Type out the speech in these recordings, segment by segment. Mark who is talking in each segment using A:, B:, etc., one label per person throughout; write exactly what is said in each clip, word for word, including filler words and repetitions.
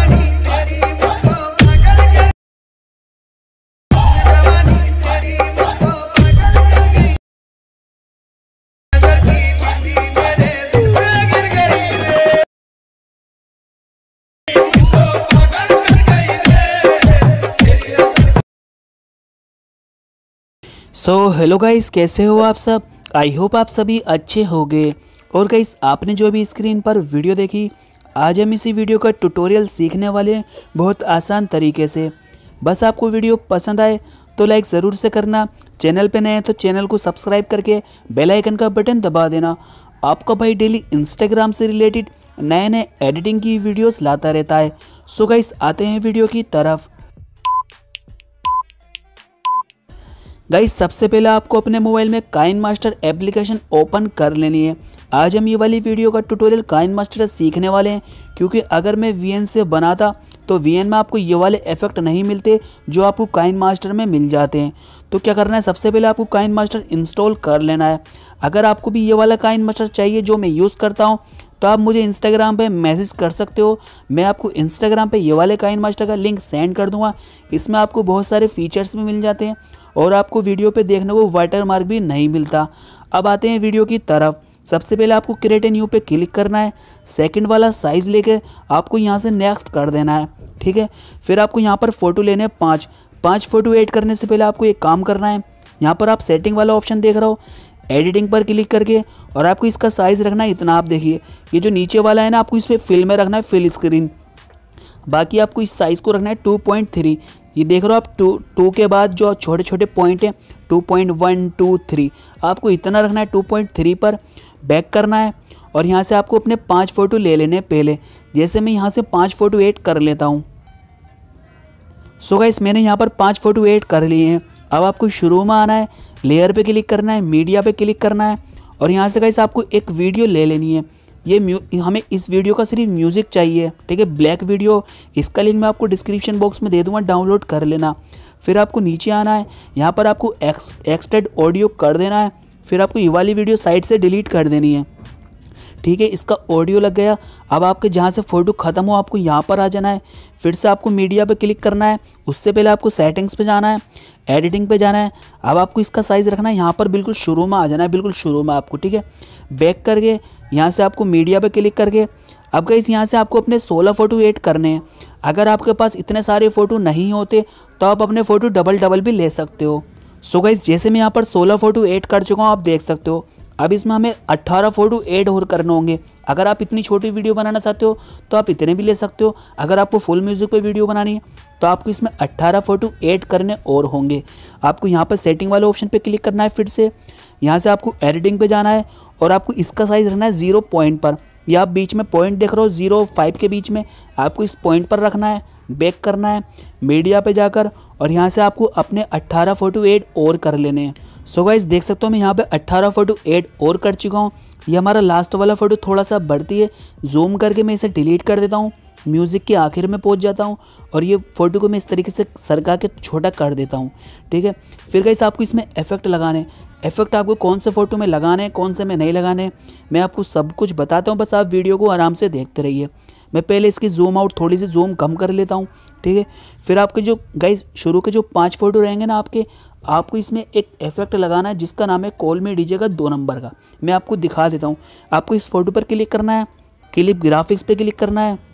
A: So hello guys, कैसे हो आप सब। आई होप आप सभी अच्छे होंगे। और गाइस, आपने जो भी स्क्रीन पर वीडियो देखी, आज हम इसी वीडियो का ट्यूटोरियल सीखने वाले हैं बहुत आसान तरीके से। बस आपको वीडियो पसंद आए तो लाइक ज़रूर से करना, चैनल पे नए हैं तो चैनल को सब्सक्राइब करके बेल आइकन का बटन दबा देना। आपका भाई डेली इंस्टाग्राम से रिलेटेड नए नए एडिटिंग की वीडियोस लाता रहता है। सो गाइस, आते हैं वीडियो की तरफ। गाइस, सबसे पहले आपको अपने मोबाइल में काइनमास्टर एप्लीकेशन ओपन कर लेनी है। आज हम ये वाली वीडियो का ट्यूटोरियल काइनमास्टर से सीखने वाले हैं, क्योंकि अगर मैं वीएन से बनाता तो वीएन में आपको ये वाले इफेक्ट नहीं मिलते जो आपको काइनमास्टर में मिल जाते हैं। तो क्या करना है, सबसे पहले आपको काइनमास्टर इंस्टॉल कर लेना है। अगर आपको भी ये वाला काइनमास्टर चाहिए जो मैं यूज़ करता हूँ तो आप मुझे इंस्टाग्राम पे मैसेज कर सकते हो। मैं आपको इंस्टाग्राम पे ये वाले काइनमास्टर का लिंक सेंड कर दूंगा। इसमें आपको बहुत सारे फीचर्स भी मिल जाते हैं और आपको वीडियो पे देखने को वाटर मार्क भी नहीं मिलता। अब आते हैं वीडियो की तरफ। सबसे पहले आपको क्रिएट ए न्यू पे क्लिक करना है। सेकंड वाला साइज़ लेके आपको यहाँ से नेक्स्ट कर देना है, ठीक है। फिर आपको यहाँ पर फ़ोटो लेने हैं पाँच पाँच फ़ोटो ऐड करने से पहले आपको एक काम करना है। यहाँ पर आप सेटिंग वाला ऑप्शन देख रहे हो, एडिटिंग पर क्लिक करके, और आपको इसका साइज़ रखना है इतना। आप देखिए ये जो नीचे वाला है ना, आपको इस पर फिल में रखना है, फिल स्क्रीन। बाकी आपको इस साइज़ को रखना है टू पॉइंट थ्री। ये देख रहे हो आप, टू टू के बाद जो छोटे छोटे पॉइंट हैं two point one two three, आपको इतना रखना है। टू पॉइंट थ्री पर बैक करना है और यहाँ से आपको अपने पांच फ़ोटो ले लेने हैं पहले। जैसे मैं यहाँ से पांच फ़ोटो ऐड कर लेता हूँ। सो गाइस, मैंने यहाँ पर पांच फ़ोटो ऐड कर लिए हैं। अब आपको शुरू में आना है, लेयर पे क्लिक करना है, मीडिया पे क्लिक करना है, और यहाँ से गाइस आपको एक वीडियो ले लेनी है। ये म्यू हमें इस वीडियो का सिर्फ म्यूज़िक चाहिए, ठीक है, ब्लैक वीडियो। इसका लिंक मैं आपको डिस्क्रिप्शन बॉक्स में दे दूंगा, डाउनलोड कर लेना। फिर आपको नीचे आना है, यहाँ पर आपको एक्स एक्सटेड ऑडियो कर देना है। फिर आपको ये वाली वीडियो साइड से डिलीट कर देनी है, ठीक है। इसका ऑडियो लग गया। अब आपके जहाँ से फ़ोटो ख़त्म हो आपको यहाँ पर आ जाना है। फिर से आपको मीडिया पे क्लिक करना है। उससे पहले आपको सेटिंग्स पे जाना है, एडिटिंग पे जाना है। अब आपको इसका साइज़ रखना है, यहाँ पर बिल्कुल शुरू में आ जाना है, बिल्कुल शुरू में आपको, ठीक है। बैक करके यहाँ से आपको मीडिया पे क्लिक करके, अब गाइस यहाँ से आपको अपने सोलह फ़ोटो ऐड करने हैं। अगर आपके पास इतने सारे फ़ोटो नहीं होते तो आप अपने फ़ोटो डबल डबल भी ले सकते हो। सो गाइस, जैसे मैं यहाँ पर सोलह फ़ोटो ऐड कर चुका हूँ, आप देख सकते हो। अब इसमें हमें अट्ठारह फ़ोटो ऐड और करने होंगे। अगर आप इतनी छोटी वीडियो बनाना चाहते हो तो आप इतने भी ले सकते हो। अगर आपको फुल म्यूज़िक पे वीडियो बनानी है तो आपको इसमें अट्ठारह फ़ोटो ऐड करने और होंगे। आपको यहाँ पर सेटिंग वाले ऑप्शन पे क्लिक करना है। फिर से यहाँ से आपको एडिटिंग पे जाना है और आपको इसका साइज़ रखना है ज़ीरो पॉइंट पर। या आप बीच में पॉइंट देख रहे हो, ज़ीरो फाइव के बीच में आपको इस पॉइंट पर रखना है। बैक करना है मीडिया पे जाकर, और यहाँ से आपको अपने अट्ठारह फ़ोटो ऐड और कर लेने हैं। सो गाइस, देख सकते हो मैं यहाँ पे अट्ठारह फ़ोटो ऐड और कर चुका हूँ। ये हमारा लास्ट वाला फ़ोटो थोड़ा सा बढ़ती है, जूम करके मैं इसे डिलीट कर देता हूँ। म्यूज़िक के आखिर में पहुँच जाता हूँ और ये फ़ोटो को मैं इस तरीके से सरका के छोटा कर देता हूँ, ठीक है। फिर गाइस, आपको इसमें इफेक्ट लगाने इफेक्ट आपको कौन से फ़ोटो में लगाने हैं, कौन से में नहीं लगाने, मैं आपको सब कुछ बताता हूँ। बस आप वीडियो को आराम से देखते रहिए। मैं पहले इसकी जूम आउट थोड़ी सी जूम कम कर लेता हूँ, ठीक है। फिर आपके जो गाइस शुरू के जो पांच फ़ोटो रहेंगे ना आपके, आपको इसमें एक इफेक्ट लगाना है जिसका नाम है कॉल मी डीजे का दो नंबर का। मैं आपको दिखा देता हूँ। आपको इस फोटो पर क्लिक करना है, क्लिप ग्राफिक्स पे क्लिक करना है,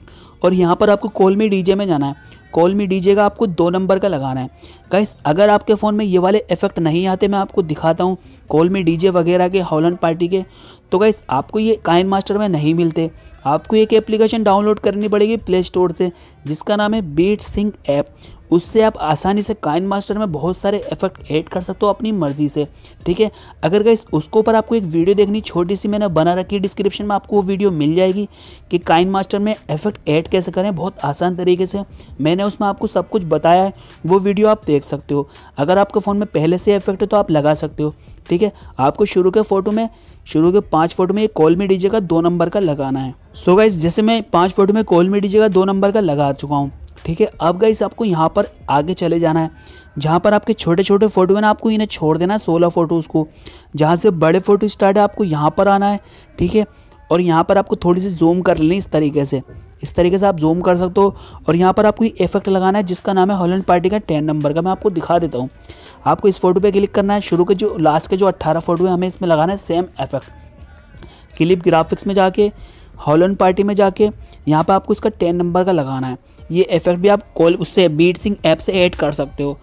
A: और यहाँ पर आपको कॉल मी डीजे में जाना है। कॉल मी डीजे का आपको दो नंबर का लगाना है। गाइस, अगर आपके फ़ोन में ये वाले इफेक्ट नहीं आते, मैं आपको दिखाता हूँ कॉल मी डीजे वगैरह के, हॉलैंड पार्टी के, तो गाइस आपको ये काइनमास्टर में नहीं मिलते। आपको एक एप्लीकेशन डाउनलोड करनी पड़ेगी प्ले स्टोर से, जिसका नाम है बीट सिंक ऐप। उससे आप आसानी से काइनमास्टर में बहुत सारे इफेक्ट ऐड कर सकते हो अपनी मर्ज़ी से, ठीक है। अगर गाइस उसको ऊपर आपको एक वीडियो देखनी, छोटी सी मैंने बना रखी है, डिस्क्रिप्शन में आपको वो वीडियो मिल जाएगी कि काइनमास्टर में इफेक्ट ऐड कैसे करें बहुत आसान तरीके से। मैंने उसमें आपको सब कुछ बताया है, वो वीडियो आप देख सकते हो। अगर आपके फ़ोन में पहले से इफेक्ट है तो आप लगा सकते हो, ठीक है। आपको शुरू के फ़ोटो में शुरू के पांच फ़ोटो में कॉल मी डीजे का दो नंबर का लगाना है। सो गाइस, जैसे मैं पांच फ़ोटो में कॉल मी डीजे का दो नंबर का लगा चुका हूँ, ठीक है। अब गाइस आपको यहाँ पर आगे चले जाना है। जहाँ पर आपके छोटे छोटे फ़ोटो है ना, आपको इन्हें छोड़ देना है, सोलह फ़ोटोज़ को। जहाँ से बड़े फ़ोटो स्टार्ट है आपको यहाँ पर आना है, ठीक है। और यहाँ पर आपको थोड़ी सी जूम कर लेनी इस तरीके से, इस तरीके से आप जूम कर सकते हो। और यहाँ पर आपको इफेक्ट लगाना है जिसका नाम है हॉलैंड पार्टी का टेन नंबर का। मैं आपको दिखा देता हूँ। आपको इस फोटो पे क्लिक करना है। शुरू के जो लास्ट के जो अट्ठारह फोटो है हमें इसमें लगाना है सेम इफेक्ट। क्लिप ग्राफिक्स में जाके हॉलैंड पार्टी में जाके यहाँ पर आपको इसका टेन नंबर का लगाना है। ये इफेक्ट भी आप कॉल उससे बीटसिंग ऐप से ऐड कर सकते हो।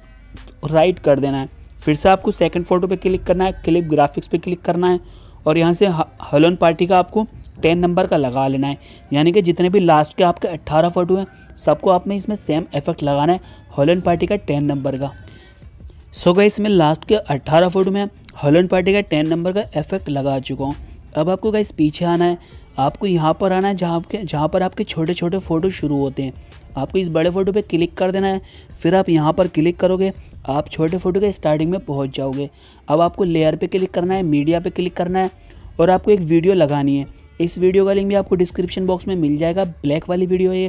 A: राइट कर देना है। फिर से आपको सेकंड फोटो पे क्लिक करना है, क्लिप ग्राफिक्स पे क्लिक करना है और यहाँ से हॉलैंड पार्टी का आपको टेन नंबर का लगा लेना है। यानी कि जितने भी लास्ट के आपके अट्ठारह फोटो हैं सबको आप में इसमें सेम इफेक्ट लगाना है हॉलैंड पार्टी का टेन नंबर का। सो गाइस इसमें लास्ट के अट्ठारह फोटो में हॉलैंड पार्टी का टेन नंबर का इफेक्ट लगा चुका हूँ। अब आपको गाइस पीछे आना है। आपको यहाँ पर आना है जहाँ के जहाँ पर आपके छोटे छोटे फ़ोटो शुरू होते हैं। आपको इस बड़े फ़ोटो पे क्लिक कर देना है। फिर आप यहाँ पर क्लिक करोगे, आप छोटे फ़ोटो के स्टार्टिंग में पहुँच जाओगे। अब आपको लेयर पे क्लिक करना है, मीडिया पे क्लिक करना है और आपको एक वीडियो लगानी है। इस वीडियो का लिंक भी आपको डिस्क्रिप्शन बॉक्स में मिल जाएगा। ब्लैक वाली वीडियो है ये।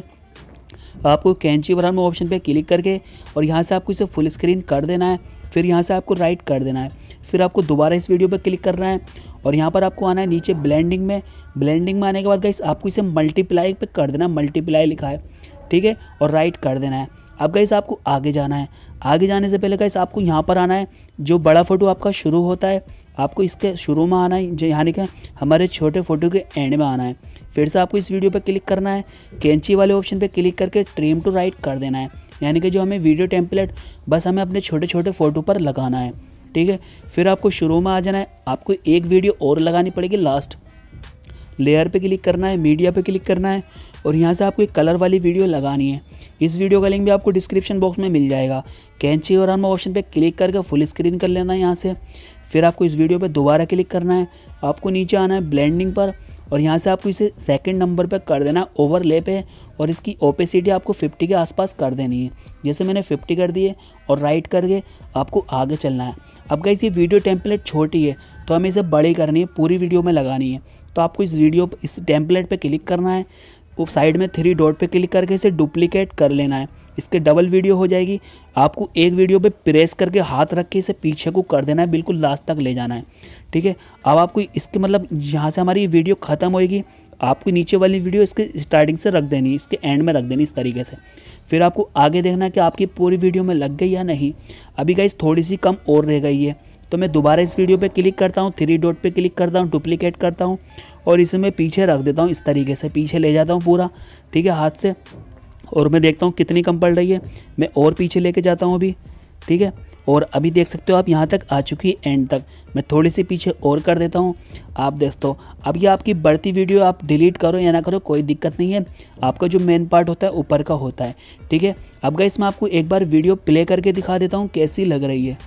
A: आपको कैंची बनाना ऑप्शन पे क्लिक करके और यहाँ से आपको इसे फुल स्क्रीन कर देना है। फिर यहाँ से आपको राइट कर देना है। फिर आपको दोबारा इस वीडियो पे क्लिक करना है और यहाँ पर आपको आना है नीचे ब्लेंडिंग में। ब्लेंडिंग में आने के बाद गाइस आपको इसे मल्टीप्लाई पे कर देना है। मल्टीप्लाई लिखा है, ठीक है, और राइट कर देना है। अब गाइस आपको आगे जाना है। आगे जाने से पहले गाइस आपको यहाँ पर आना है। जो बड़ा फोटो आपका शुरू होता है आपको इसके शुरू में आना है, यानी कि हमारे छोटे फोटो के एंड में आना है। फिर से आपको इस वीडियो पे क्लिक करना है। कैंची वाले ऑप्शन पे क्लिक करके ट्रिम टू राइट कर देना है। यानी कि जो हमें वीडियो टेम्पलेट बस हमें अपने छोटे छोटे फ़ोटो पर लगाना है, ठीक है। फिर आपको शुरू में आ जाना है। आपको एक वीडियो और लगानी पड़ेगी लास्ट। लेयर पे क्लिक करना है, मीडिया पे क्लिक करना है और यहाँ से आपको एक कलर वाली वीडियो लगानी है। इस वीडियो का लिंक भी आपको डिस्क्रिप्शन बॉक्स में मिल जाएगा। कैंची और आर्म ऑप्शन पे क्लिक करके फुल स्क्रीन कर लेना है यहाँ से। फिर आपको इस वीडियो पे दोबारा क्लिक करना है। आपको नीचे आना है ब्लेंडिंग पर और यहाँ से आपको इसे सेकंड नंबर पे कर देना ओवरले पे और इसकी ओपेसिटी आपको पचास के आसपास कर देनी है। जैसे मैंने पचास कर दिए और राइट करके आपको आगे चलना है। अब गाइस ये वीडियो टेम्पलेट छोटी है तो हमें इसे बड़ी करनी है, पूरी वीडियो में लगानी है। तो आपको इस वीडियो इस टेम्पलेट पे क्लिक करना है। उप साइड में थ्री डॉट पे क्लिक करके इसे डुप्लीकेट कर लेना है। इसके डबल वीडियो हो जाएगी। आपको एक वीडियो पे प्रेस करके हाथ रख के इसे पीछे को कर देना है, बिल्कुल लास्ट तक ले जाना है, ठीक है। अब आपको इसके मतलब यहाँ से हमारी वीडियो ख़त्म होएगी। आपको नीचे वाली वीडियो इसके स्टार्टिंग से रख देनी, इसके एंड में रख देनी इस तरीके से। फिर आपको आगे देखना है कि आपकी पूरी वीडियो में लग गई या नहीं। अभी गाइस थोड़ी सी कम और रह गई है तो मैं दोबारा इस वीडियो पे क्लिक करता हूँ, थ्री डॉट पे क्लिक करता हूँ, डुप्लीकेट करता हूँ और इसे मैं पीछे रख देता हूँ। इस तरीके से पीछे ले जाता हूँ पूरा, ठीक है, हाथ से। और मैं देखता हूँ कितनी कम पड़ रही है। मैं और पीछे लेके जाता हूँ अभी, ठीक है। और अभी देख सकते हो आप यहाँ तक आ चुकी है एंड तक। मैं थोड़ी सी पीछे और कर देता हूँ। आप देखते हो अब ये आपकी बढ़ती वीडियो आप डिलीट करो या ना करो कोई दिक्कत नहीं है। आपका जो मेन पार्ट होता है ऊपर का होता है, ठीक है। अब गाइस मैं आपको एक बार वीडियो प्ले करके दिखा देता हूँ कैसी लग रही है।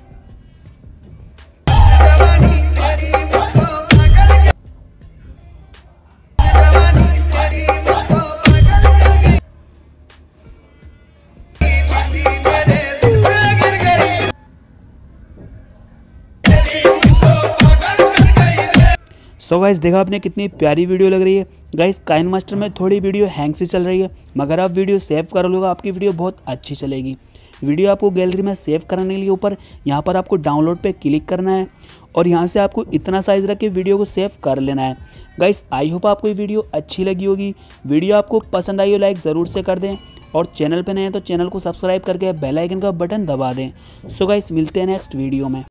A: सो गाइस देखा आपने कितनी प्यारी वीडियो लग रही है। गाइस काइनमास्टर में थोड़ी वीडियो हैंग से चल रही है, मगर आप वीडियो सेव कर लोगे आपकी वीडियो बहुत अच्छी चलेगी। वीडियो आपको गैलरी में सेव करने के लिए ऊपर यहाँ पर आपको डाउनलोड पे क्लिक करना है और यहाँ से आपको इतना साइज़ रख के वीडियो को सेव कर लेना है। गाइस आई होप आपको ये वीडियो अच्छी लगी होगी। वीडियो आपको पसंद आई हो लाइक ज़रूर से कर दें और चैनल पर नए हैं तो चैनल को सब्सक्राइब करके बेल आइकन का बटन दबा दें। सो गाइस मिलते हैं नेक्स्ट वीडियो में।